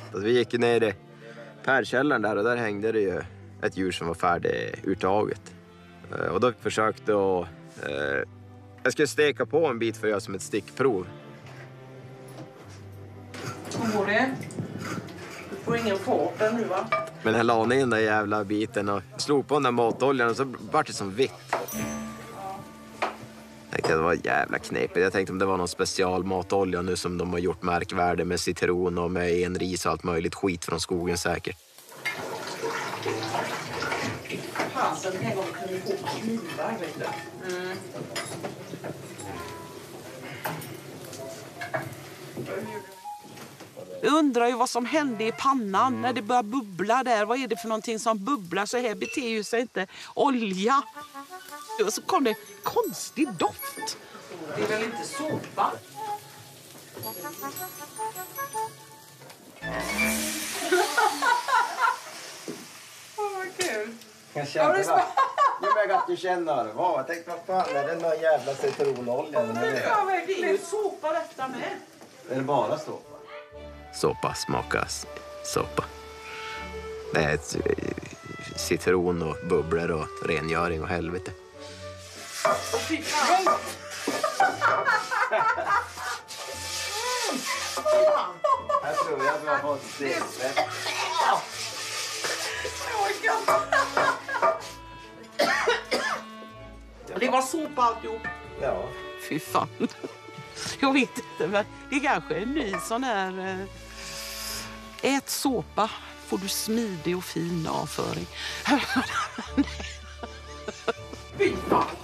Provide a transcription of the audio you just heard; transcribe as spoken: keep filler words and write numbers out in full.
Alltså, vi gick ju ner i pärlkällaren där och där hängde det ju ett djur som var färdigurtaget. Och då försökte jag... Eh, jag skulle steka på en bit för att göra som ett stickprov. Hur går det? Du får ingen fart där nu, va? Men jag la ner den där jävla biten och slog på den där matoljan och så var det som vitt. Jag tänkte att det var jävla knepigt. Jag tänkte om det var någon specialmatolja nu som de har gjort märkvärde med citron och med enris och allt möjligt skit från skogen säkert. Fasen, den här gången kunde vi få knivar, vet du. Mm. Jag undrar ju vad som hände i pannan när det började bubbla där. Vad är det för någonting som bubblar? Så här beter ju sig inte olja. Och så kom det konstig doft. Det är väl inte såpa? Åh, vad kul. Jag kände det. Jag märker att du känner det. Jag tänkte, vad fan är det någon jävla citronolja? Det är ju såpa detta med. Är det bara såpa? Såpa smakas såpa. Det är ett citron och bubblor och rengöring och helvete. Fy fan! Jag tror jag vi har fått det. Det var såpa alltihop. Ja. Fy fan. Jag vet inte, men det kanske är en ny sån här... Äh, ät såpa får du smidig och fin avföring. Fy fan.